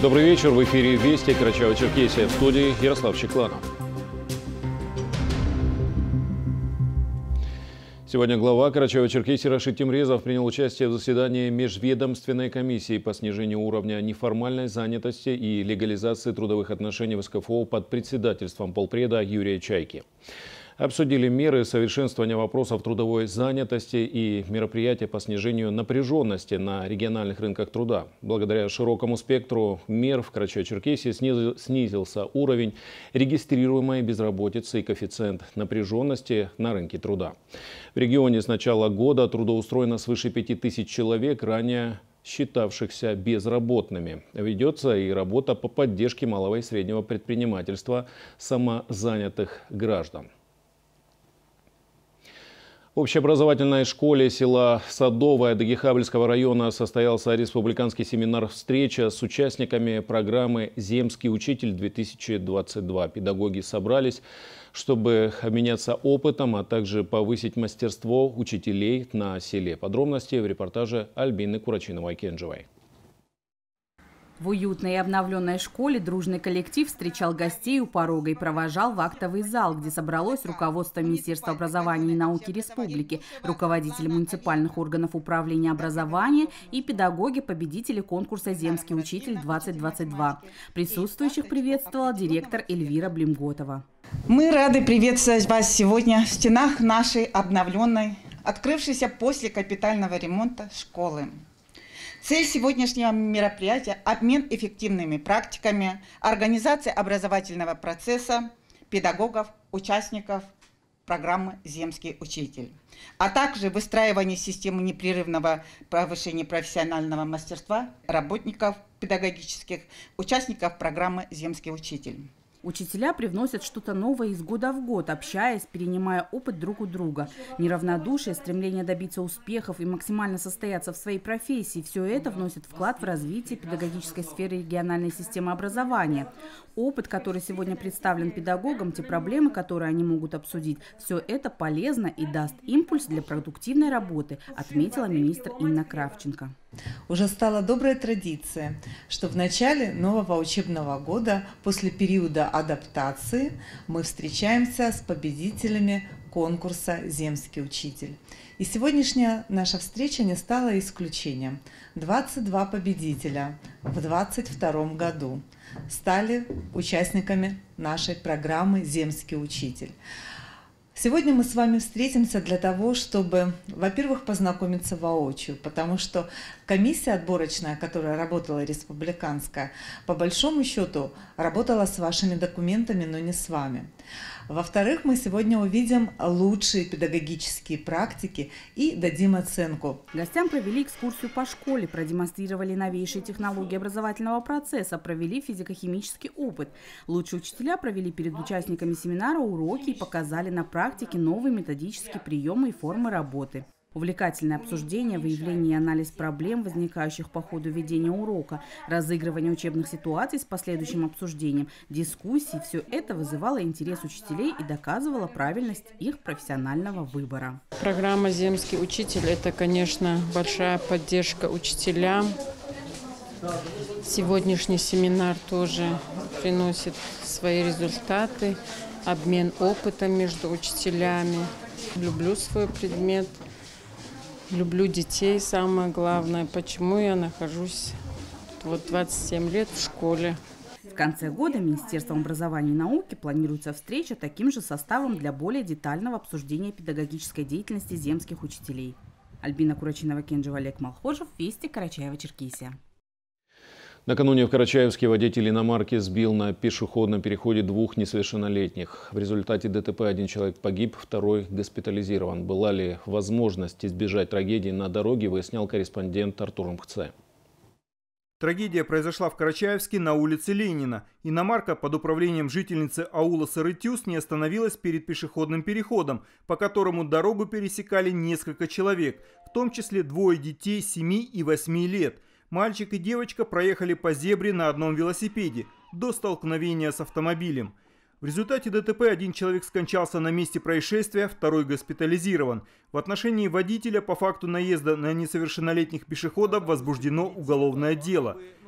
Добрый вечер. В эфире «Вести» Карачаево-Черкесия. В студии Ярослав Чекланов. Сегодня глава Карачаево-Черкесии Рашид Темрезов принял участие в заседании Межведомственной комиссии по снижению уровня неформальной занятости и легализации трудовых отношений в СКФО под председательством полпреда Юрия Чайки. Обсудили меры совершенствования вопросов трудовой занятости и мероприятия по снижению напряженности на региональных рынках труда. Благодаря широкому спектру мер в Карачаево-Черкесии снизился уровень регистрируемой безработицы и коэффициент напряженности на рынке труда. В регионе с начала года трудоустроено свыше 5000 человек, ранее считавшихся безработными. Ведется и работа по поддержке малого и среднего предпринимательства самозанятых граждан. В общеобразовательной школе села Садовое Дагихабельского района состоялся республиканский семинар-встреча с участниками программы «Земский учитель-2022». Педагоги собрались, чтобы обменяться опытом, а также повысить мастерство учителей на селе. Подробности в репортаже Альбины Курачиновой-Кенджевой. В уютной и обновленной школе дружный коллектив встречал гостей у порога и провожал в актовый зал, где собралось руководство Министерства образования и науки Республики, руководители муниципальных органов управления образования и педагоги-победители конкурса «Земский учитель-2022». Присутствующих приветствовала директор Эльвира Блимготова. Мы рады приветствовать вас сегодня в стенах нашей обновленной, открывшейся после капитального ремонта школы. Цель сегодняшнего мероприятия – обмен эффективными практиками, организация образовательного процесса, педагогов, участников программы «Земский учитель», а также выстраивание системы непрерывного повышения профессионального мастерства работников педагогических, участников программы «Земский учитель». Учителя привносят что-то новое из года в год, общаясь, перенимая опыт друг у друга. Неравнодушие, стремление добиться успехов и максимально состояться в своей профессии – все это вносит вклад в развитие педагогической сферы региональной системы образования. Опыт, который сегодня представлен педагогам, те проблемы, которые они могут обсудить – все это полезно и даст импульс для продуктивной работы, отметила министр Инна Кравченко. Уже стала добрая традиция, что в начале нового учебного года, после периода адаптации, мы встречаемся с победителями конкурса «Земский учитель». И сегодняшняя наша встреча не стала исключением. 22 победителя в 2022 году стали участниками нашей программы «Земский учитель». Сегодня мы с вами встретимся для того, чтобы, во-первых, познакомиться воочию, потому что комиссия отборочная, которая работала, республиканская, по большому счету работала с вашими документами, но не с вами. Во-вторых, мы сегодня увидим лучшие педагогические практики и дадим оценку. Гостям провели экскурсию по школе, продемонстрировали новейшие технологии образовательного процесса, провели физико-химический опыт. Лучшие учителя провели перед участниками семинара уроки и показали на практике новые методические приемы и формы работы. Увлекательное обсуждение, выявление и анализ проблем, возникающих по ходу ведения урока, разыгрывание учебных ситуаций с последующим обсуждением, дискуссии – все это вызывало интерес учителей и доказывало правильность их профессионального выбора. Программа «Земский учитель» – это, конечно, большая поддержка учителям. Сегодняшний семинар тоже приносит свои результаты, обмен опытом между учителями. Люблю свой предмет. Люблю детей, самое главное, почему я нахожусь 27 лет в школе. В конце года Министерством образования и науки планируется встреча таким же составом для более детального обсуждения педагогической деятельности земских учителей. Альбина Курачинова-Кенджева, Олег Малхожев, Вести, Карачаево-Черкесия. Накануне в Карачаевске водитель иномарки сбил на пешеходном переходе 2 несовершеннолетних. В результате ДТП 1 человек погиб, 2 госпитализирован. Была ли возможность избежать трагедии на дороге, выяснял корреспондент Артур Мхце. Трагедия произошла в Карачаевске на улице Ленина. Иномарка под управлением жительницы аула Сарытюс не остановилась перед пешеходным переходом, по которому дорогу пересекали несколько человек, в том числе 2 детей 7 и 8 лет. Мальчик и девочка проехали по зебре на одном велосипеде до столкновения с автомобилем. В результате ДТП 1 человек скончался на месте происшествия, 2 госпитализирован. В отношении водителя по факту наезда на несовершеннолетних пешеходов возбуждено уголовное дело.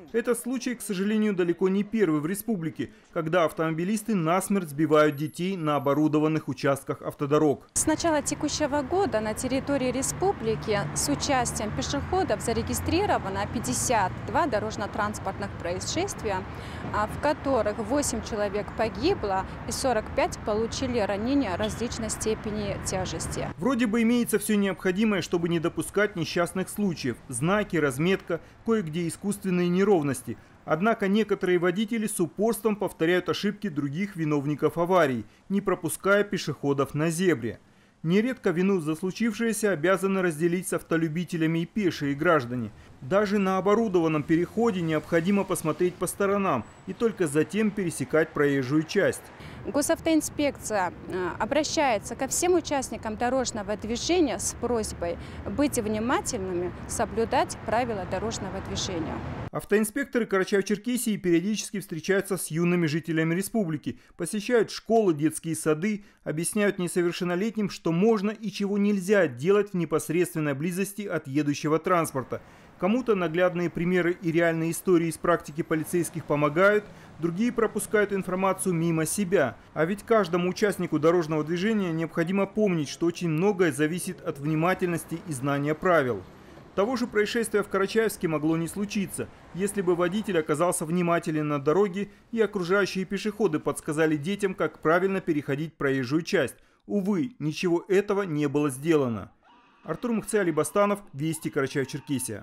Этот случай, к сожалению, далеко не первый в республике, когда автомобилисты насмерть сбивают детей на оборудованных участках автодорог. С начала текущего года на территории республики с участием пешеходов зарегистрировано 52 дорожно-транспортных происшествия, в которых 8 человек погибло и 45 получили ранения различной степени тяжести. Вроде бы имеется все необходимое, чтобы не допускать несчастных случаев. Знаки, разметка, кое-где искусственные неровности. Однако некоторые водители с упорством повторяют ошибки других виновников аварий, не пропуская пешеходов на зебре. Нередко вину за случившееся обязаны разделить с автолюбителями и пешие граждане. Даже на оборудованном переходе необходимо посмотреть по сторонам и только затем пересекать проезжую часть. Госавтоинспекция обращается ко всем участникам дорожного движения с просьбой быть внимательными, соблюдать правила дорожного движения. Автоинспекторы Карачаево-Черкесии периодически встречаются с юными жителями республики, посещают школы, детские сады, объясняют несовершеннолетним, что можно и чего нельзя делать в непосредственной близости от едущего транспорта. Кому-то наглядные примеры и реальные истории из практики полицейских помогают, другие пропускают информацию мимо себя. А ведь каждому участнику дорожного движения необходимо помнить, что очень многое зависит от внимательности и знания правил. Того же происшествия в Карачаевске могло не случиться, если бы водитель оказался внимателен на дороге и окружающие пешеходы подсказали детям, как правильно переходить проезжую часть. Увы, ничего этого не было сделано. Артур Мухце, Али Бастанов, Вести, Карачаево-Черкесия.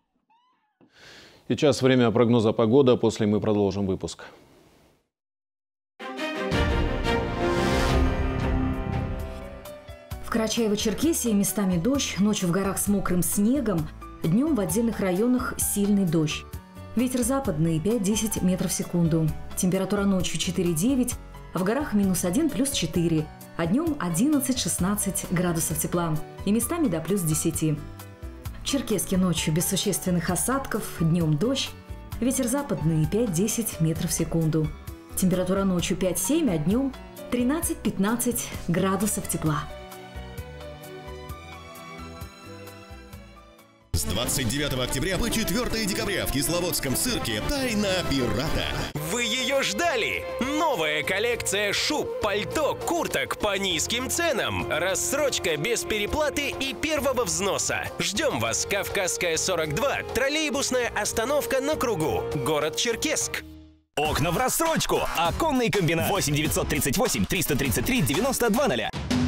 Сейчас время прогноза погоды, после мы продолжим выпуск. В Карачаево-Черкесии местами дождь, ночью в горах с мокрым снегом, днем в отдельных районах сильный дождь. Ветер западный 5-10 метров в секунду. Температура ночью 4-9, в горах -1 +4, а днем 11-16 градусов тепла и местами до +10. В Черкесске ночью без существенных осадков, днем дождь, ветер западный 5-10 метров в секунду. Температура ночью 5-7, а днем 13-15 градусов тепла. С 29 октября по 4 декабря в Кисловодском цирке «Тайна пирата». Вы ее ждали? Новая коллекция шуб, пальто, курток по низким ценам. Рассрочка без переплаты и первого взноса. Ждем вас. Кавказская 42. Троллейбусная остановка на кругу. Город Черкесск. Окна в рассрочку. Оконный комбинат. 8 938 333 9200.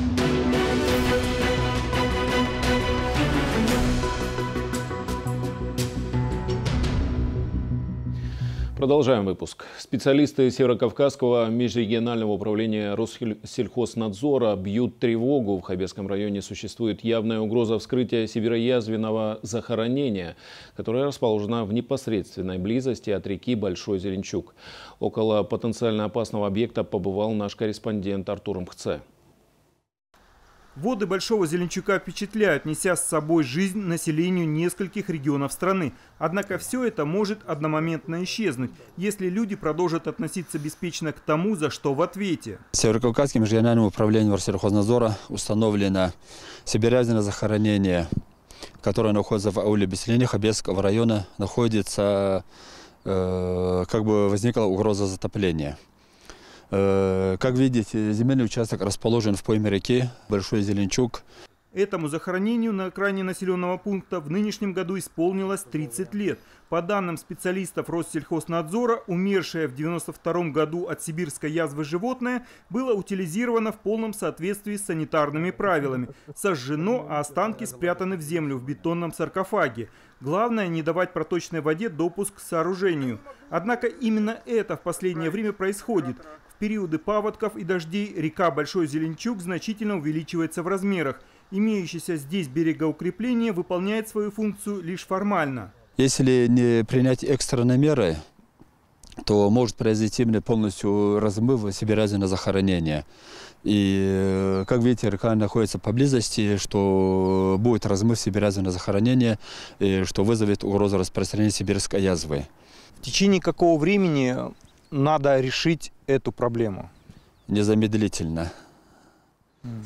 Продолжаем выпуск. Специалисты Северокавказского межрегионального управления Россельхознадзора бьют тревогу. В Хаберском районе существует явная угроза вскрытия североязвенного захоронения, которое расположено в непосредственной близости от реки Большой Зеленчук. Около потенциально опасного объекта побывал наш корреспондент Артур Мхце. Воды Большого Зеленчука впечатляют, неся с собой жизнь населению нескольких регионов страны. Однако все это может одномоментно исчезнуть, если люди продолжат относиться беспечно к тому, за что в ответе. Северокавказским межрегиональным управлением Россельхознадзора установлено североязвенное захоронение, которое находится в ауле Беселения Хаберского района. Возникла угроза затопления. Как видите, земельный участок расположен в пойме реки Большой Зеленчук. Этому захоронению на окраине населенного пункта в нынешнем году исполнилось 30 лет. По данным специалистов Россельхознадзора, умершее в 1992 году от сибирской язвы животное было утилизировано в полном соответствии с санитарными правилами. Сожжено, а останки спрятаны в землю в бетонном саркофаге. Главное – не давать проточной воде допуск к сооружению. Однако именно это в последнее время происходит. В периоды паводков и дождей река Большой Зеленчук значительно увеличивается в размерах. Имеющееся здесь берегоукрепление выполняет свою функцию лишь формально. Если не принять экстренные меры, то может произойти полностью размыв североязвенного захоронения. И, как видите, река находится поблизости, что будет размыв североязвенного захоронения, что вызовет угрозу распространения сибирской язвы. В течение какого времени надо решить эту проблему? Незамедлительно.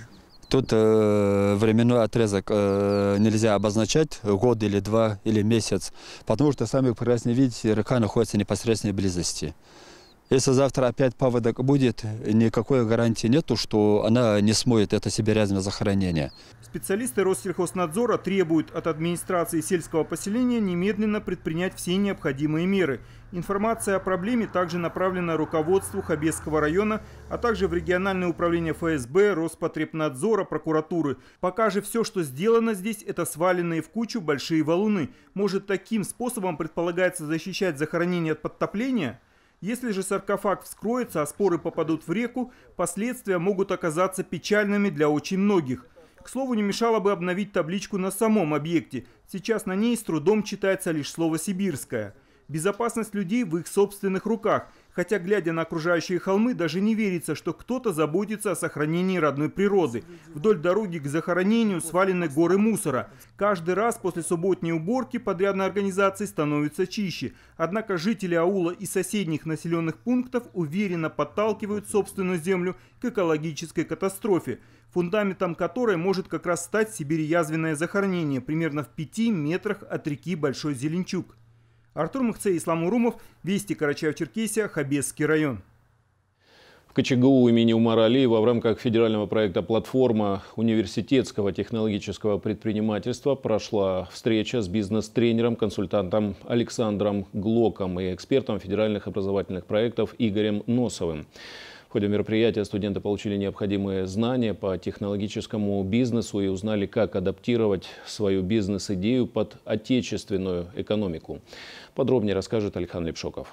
Тут временной отрезок нельзя обозначать, год или два или месяц, потому что, сами прекрасно видите, река находится в непосредственной близости. Если завтра опять паводок будет, никакой гарантии нету, что она не смоет это сибирязное захоронение. Специалисты Россельхознадзора требуют от администрации сельского поселения немедленно предпринять все необходимые меры. Информация о проблеме также направлена руководству Хабесского района, а также в региональное управление ФСБ, Роспотребнадзора, прокуратуры. Пока же все, что сделано здесь, это сваленные в кучу большие валуны. Может, таким способом предполагается защищать захоронение от подтопления? Если же саркофаг вскроется, а споры попадут в реку, последствия могут оказаться печальными для очень многих. К слову, не мешало бы обновить табличку на самом объекте. Сейчас на ней с трудом читается лишь слово «сибирское». Безопасность людей в их собственных руках. Хотя, глядя на окружающие холмы, даже не верится, что кто-то заботится о сохранении родной природы. Вдоль дороги к захоронению свалены горы мусора. Каждый раз после субботней уборки подрядной организации становится чище. Однако жители аула и соседних населенных пунктов уверенно подталкивают собственную землю к экологической катастрофе, фундаментом которой может как раз стать сибиреязвенное захоронение примерно в 5 метрах от реки Большой Зеленчук. Артур Махцей, Ислам Урумов, Вести, Карачаево-Черкесия, Хабесский район. В КЧГУ имени Умара Алиева в рамках федерального проекта «Платформа университетского технологического предпринимательства» прошла встреча с бизнес-тренером, консультантом Александром Глоком и экспертом федеральных образовательных проектов Игорем Носовым. В ходе мероприятия студенты получили необходимые знания по технологическому бизнесу и узнали, как адаптировать свою бизнес-идею под отечественную экономику. Подробнее расскажет Александр Лепшоков.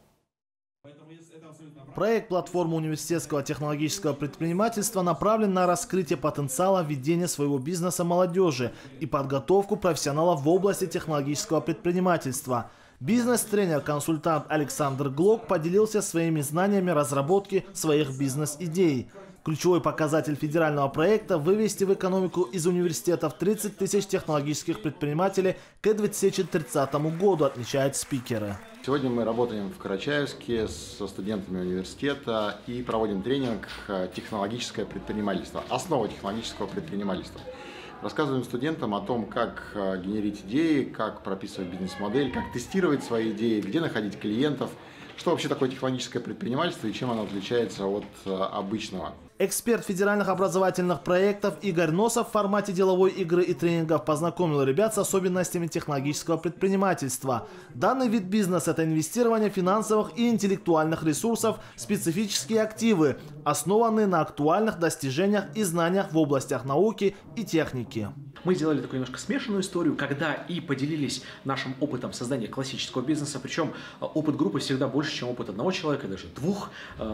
Проект «Платформа университетского технологического предпринимательства» направлен на раскрытие потенциала ведения своего бизнеса молодежи и подготовку профессионалов в области технологического предпринимательства. Бизнес-тренер-консультант Александр Глок поделился своими знаниями разработки своих бизнес-идей. Ключевой показатель федерального проекта – вывести в экономику из университетов 30 тысяч технологических предпринимателей к 2030 году, отмечают спикеры. Сегодня мы работаем в Карачаевске со студентами университета и проводим тренинг «Технологическое предпринимательство», основа технологического предпринимательства. Рассказываем студентам о том, как генерить идеи, как прописывать бизнес-модель, как тестировать свои идеи, где находить клиентов, что вообще такое технологическое предпринимательство и чем оно отличается от обычного. Эксперт федеральных образовательных проектов Игорь Носов в формате деловой игры и тренингов познакомил ребят с особенностями технологического предпринимательства. Данный вид бизнеса – это инвестирование финансовых и интеллектуальных ресурсов в специфические активы, основанные на актуальных достижениях и знаниях в областях науки и техники. Мы сделали такую немножко смешанную историю, когда и поделились нашим опытом создания классического бизнеса, причем опыт группы всегда больше, чем опыт одного человека, даже двух.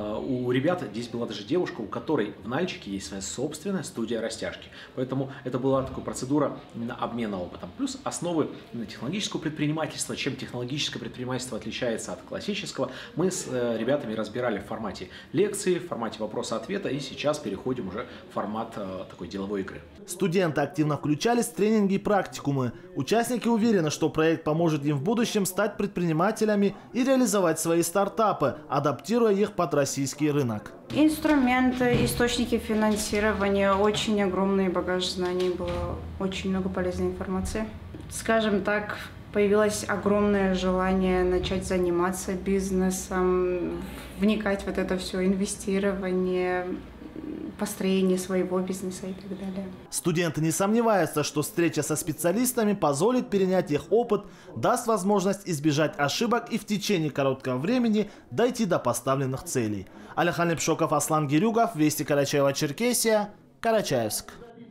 У ребят здесь была даже девушка, у которой в Нальчике есть своя собственная студия растяжки. Поэтому это была такая процедура обмена опытом. Плюс основы технологического предпринимательства, чем технологическое предпринимательство отличается от классического, мы с ребятами разбирали в формате лекции, в формате вопроса-ответа, и сейчас переходим уже в формат такой деловой игры. Студенты активно включались в тренинги и практикумы. Участники уверены, что проект поможет им в будущем стать предпринимателями и реализовать свои стартапы, адаптируя их под российский рынок. Инструменты, источники финансирования, очень огромный багаж знаний, было очень много полезной информации. Скажем так, появилось огромное желание начать заниматься бизнесом, вникать в вот это все инвестирование, построение своего бизнеса и так далее. Студенты не сомневаются, что встреча со специалистами позволит перенять их опыт, даст возможность избежать ошибок и в течение короткого времени дойти до поставленных целей. Алихан Лепшоков, Аслан Гирюгов, Вести, Карачаево-Черкесия, Карачаевск.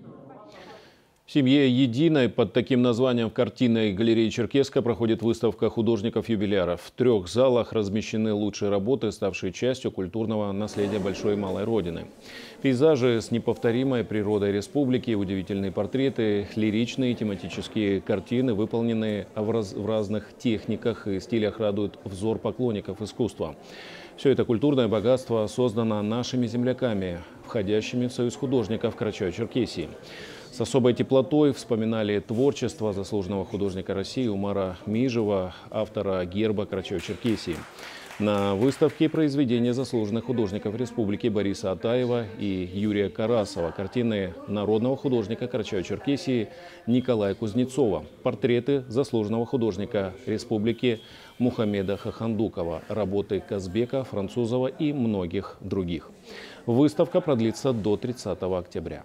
В семье «Единой» под таким названием в картинной галерее Черкесска проходит выставка художников-юбиляров. В 3 залах размещены лучшие работы, ставшие частью культурного наследия большой и малой Родины. Пейзажи с неповторимой природой республики, удивительные портреты, лиричные тематические картины, выполненные в разных техниках и стилях, радуют взор поклонников искусства. Все это культурное богатство создано нашими земляками, входящими в Союз художников Карачаево-Черкесии. С особой теплотой вспоминали творчество заслуженного художника России Умара Мижева, автора герба Карачаево-Черкесии. На выставке произведения заслуженных художников республики Бориса Атаева и Юрия Карасова, картины народного художника Карачаево-Черкесии Николая Кузнецова, портреты заслуженного художника республики Мухаммеда Хахандукова, работы Казбека, Французова и многих других. Выставка продлится до 30 октября.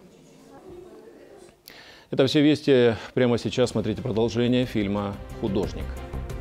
Это все вести. Прямо сейчас смотрите продолжение фильма «Художник».